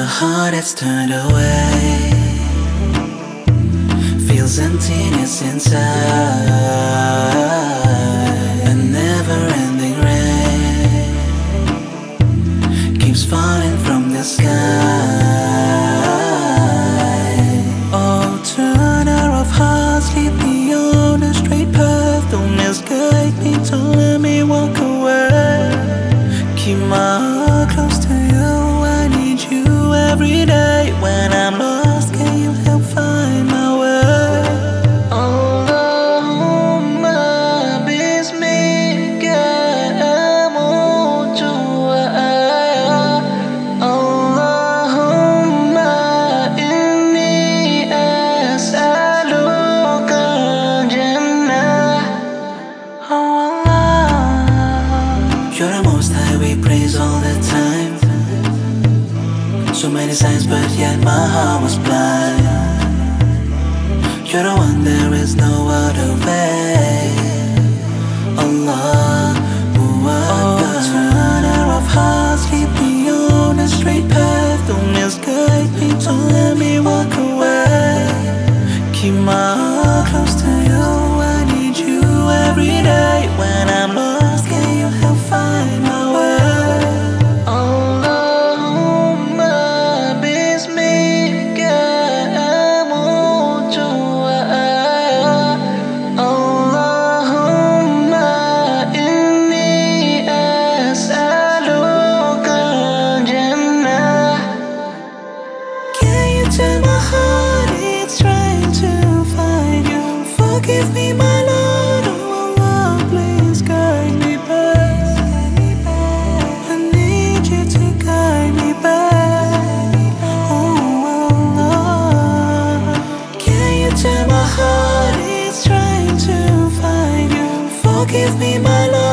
heart that's turned away feels emptiness inside. A never-ending rain keeps falling from the sky. Oh, turner of hearts, lead me on a straight path. Don't misguide me, don't let me walk away. Keep my heart close to you, I need you every day. When I'm lost, can you help find my way? Allahumma bismika amutu wa ahya. Allahumma inni as'aluka al-jannah. Oh Allah, you're the most high, we praise all the time. So many signs, but yet my heart was blind. You're the one, there is no other way. Allah, oh, turner of hearts, lead me on a straight path. Don't misguide me, don't let me walk away. Keep my heart close to you, I need you every day. When I'm lost, can you help find my way? Forgive me, my Lord, oh Allah, please guide me back. I need you to guide me back. Oh Allah, can you tell my heart it's trying to find you? Forgive me, my Lord.